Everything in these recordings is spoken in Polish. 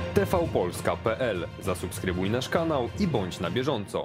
tvpolska.pl. Zasubskrybuj nasz kanał i bądź na bieżąco.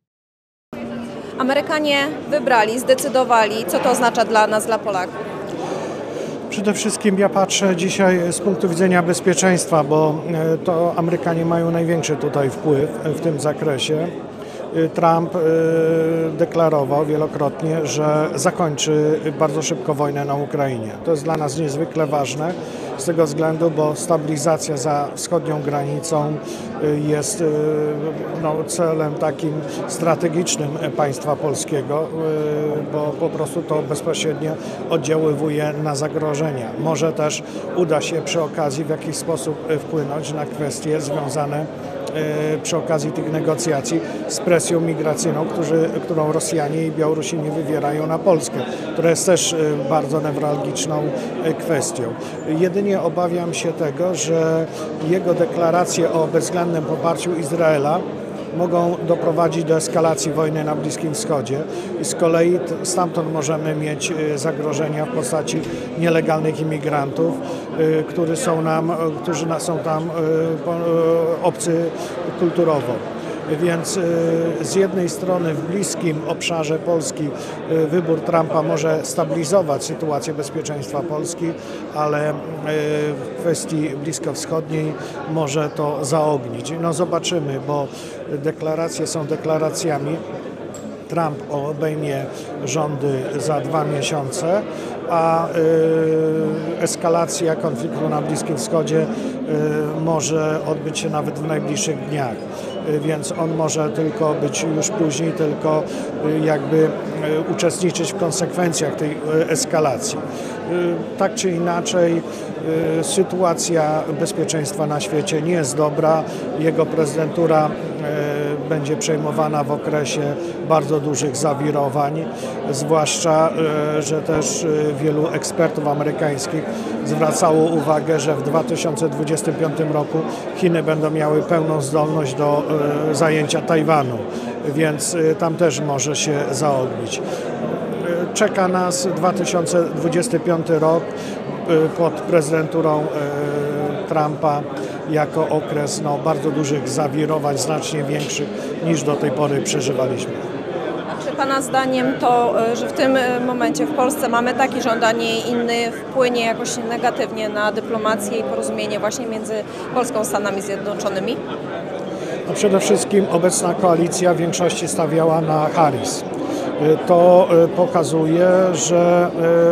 Amerykanie wybrali, zdecydowali, co to oznacza dla nas, dla Polaków. Przede wszystkim ja patrzę dzisiaj z punktu widzenia bezpieczeństwa, bo to Amerykanie mają największy tutaj wpływ w tym zakresie. Trump deklarował wielokrotnie, że zakończy bardzo szybko wojnę na Ukrainie. To jest dla nas niezwykle ważne z tego względu, bo stabilizacja za wschodnią granicą jest celem takim strategicznym państwa polskiego, bo po prostu to bezpośrednio oddziaływuje na zagrożenia. Może też uda się przy okazji w jakiś sposób wpłynąć na kwestie związane przy okazji tych negocjacji z presją migracyjną, którą Rosjanie i Białorusini wywierają na Polskę, która jest też bardzo newralgiczną kwestią. Jedynie obawiam się tego, że jego deklaracje o bezwzględnym poparciu Izraela mogą doprowadzić do eskalacji wojny na Bliskim Wschodzie i z kolei stamtąd możemy mieć zagrożenia w postaci nielegalnych imigrantów, którzy są tam obcy kulturowo. Więc z jednej strony w bliskim obszarze Polski wybór Trumpa może stabilizować sytuację bezpieczeństwa Polski, ale w kwestii bliskowschodniej może to zaognić. No zobaczymy, bo deklaracje są deklaracjami. Trump obejmie rządy za 2 miesiące, a eskalacja konfliktu na Bliskim Wschodzie może odbyć się nawet w najbliższych dniach. Więc on może tylko być już później, tylko jakby uczestniczyć w konsekwencjach tej eskalacji. Tak czy inaczej sytuacja bezpieczeństwa na świecie nie jest dobra. Jego prezydentura będzie przejmowana w okresie bardzo dużych zawirowań, zwłaszcza, że też wielu ekspertów amerykańskich zwracało uwagę, że w 2025 roku Chiny będą miały pełną zdolność do zajęcia Tajwanu, więc tam też może się zaognić. Czeka nas 2025 rok pod prezydenturą Trumpa jako okres bardzo dużych zawirowań, znacznie większych niż do tej pory przeżywaliśmy. A czy Pana zdaniem to, że w tym momencie w Polsce mamy taki rząd, a nie inny, wpłynie jakoś negatywnie na dyplomację i porozumienie właśnie między Polską a Stanami Zjednoczonymi? No przede wszystkim obecna koalicja w większości stawiała na Harris. To pokazuje, że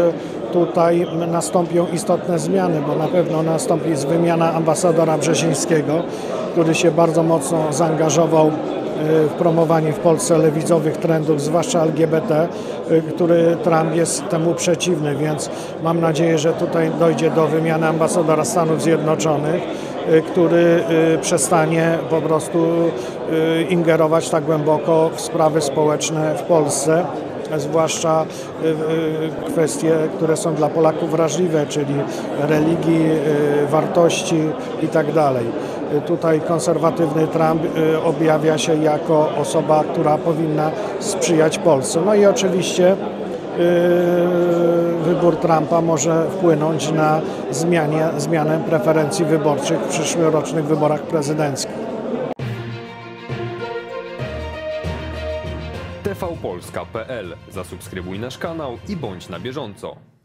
tutaj nastąpią istotne zmiany, bo na pewno nastąpi wymiana ambasadora Brzezińskiego, który się bardzo mocno zaangażował w promowanie w Polsce lewicowych trendów, zwłaszcza LGBT, który Trump jest temu przeciwny, więc mam nadzieję, że tutaj dojdzie do wymiany ambasadora Stanów Zjednoczonych, który przestanie po prostu ingerować tak głęboko w sprawy społeczne w Polsce, zwłaszcza kwestie, które są dla Polaków wrażliwe, czyli religii, wartości itd. Tutaj konserwatywny Trump objawia się jako osoba, która powinna sprzyjać Polsce. No i oczywiście wybór Trumpa może wpłynąć na zmianę preferencji wyborczych w przyszłorocznych wyborach prezydenckich. tvpolska.pl. Zasubskrybuj nasz kanał i bądź na bieżąco.